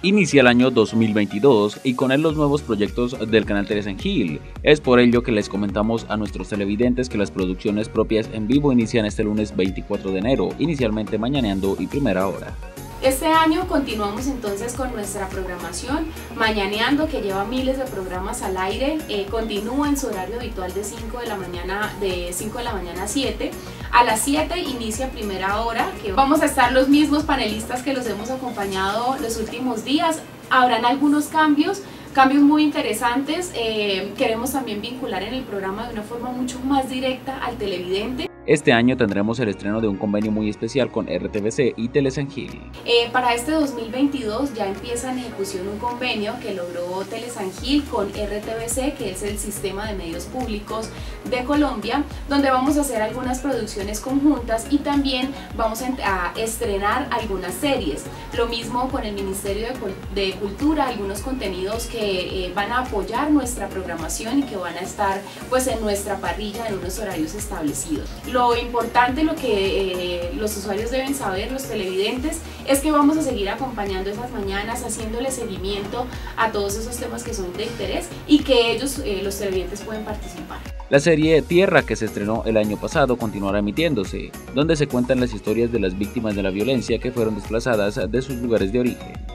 Inicia el año 2022 y con él los nuevos proyectos del canal Telesangil. Es por ello que les comentamos a nuestros televidentes que las producciones propias en vivo inician este lunes 24 de enero, inicialmente Mañaneando y Primera Hora. Este año continuamos entonces con nuestra programación Mañaneando, que lleva miles de programas al aire, continúa en su horario habitual de 5 de la mañana a 7. A las 7 inicia Primera Hora, que vamos a estar los mismos panelistas que los hemos acompañado los últimos días. Habrán algunos cambios muy interesantes. Queremos también vincular en el programa de una forma mucho más directa al televidente. Este año tendremos el estreno de un convenio muy especial con RTVC y Telesangil. Para este 2022 ya empieza en ejecución un convenio que logró Telesangil con RTVC, que es el Sistema de Medios Públicos de Colombia, donde vamos a hacer algunas producciones conjuntas y también vamos a estrenar algunas series. Lo mismo con el Ministerio de Cultura, algunos contenidos que van a apoyar nuestra programación y que van a estar pues en nuestra parrilla en unos horarios establecidos. Lo importante, lo que los usuarios deben saber, los televidentes, es que vamos a seguir acompañando esas mañanas, haciéndole seguimiento a todos esos temas que son de interés y que ellos, los televidentes, pueden participar. La serie Tierra, que se estrenó el año pasado, continuará emitiéndose, donde se cuentan las historias de las víctimas de la violencia que fueron desplazadas de sus lugares de origen.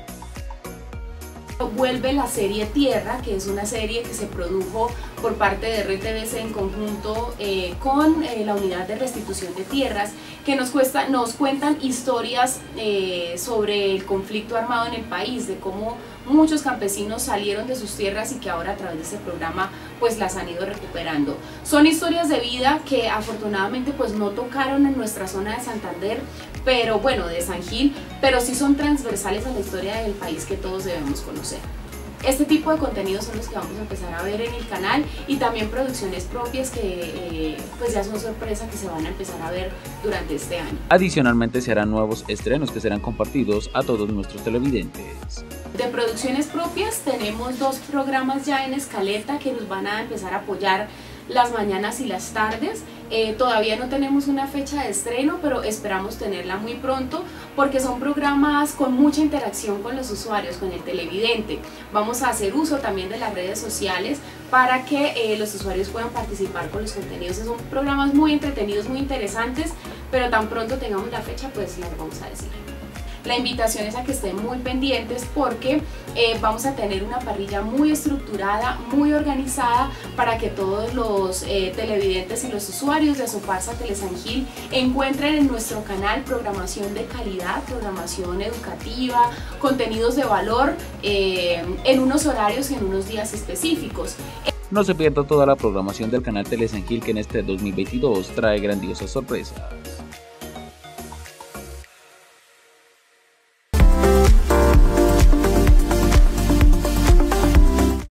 Vuelve la serie Tierra, que es una serie que se produjo por parte de RTVC en conjunto con la Unidad de Restitución de Tierras, que nos cuentan historias sobre el conflicto armado en el país, de cómo muchos campesinos salieron de sus tierras y que ahora a través de este programa pues las han ido recuperando. Son historias de vida que afortunadamente pues no tocaron en nuestra zona de Santander, pero bueno, de San Gil, pero sí son transversales a la historia del país que todos debemos conocer. Este tipo de contenidos son los que vamos a empezar a ver en el canal y también producciones propias que pues ya son sorpresa, que se van a empezar a ver durante este año. Adicionalmente se harán nuevos estrenos que serán compartidos a todos nuestros televidentes. De producciones propias tenemos 2 programas ya en escaleta que nos van a empezar a apoyar las mañanas y las tardes. Todavía no tenemos una fecha de estreno, pero esperamos tenerla muy pronto porque son programas con mucha interacción con los usuarios, con el televidente. Vamos a hacer uso también de las redes sociales para que los usuarios puedan participar con los contenidos. Son programas muy entretenidos, muy interesantes, pero tan pronto tengamos la fecha pues las vamos a decir. La invitación es a que estén muy pendientes porque vamos a tener una parrilla muy estructurada, muy organizada para que todos los televidentes y los usuarios de Soparsa Telesangil encuentren en nuestro canal programación de calidad, programación educativa, contenidos de valor en unos horarios y en unos días específicos. No se pierda toda la programación del canal Telesangil, que en este 2022 trae grandiosas sorpresas.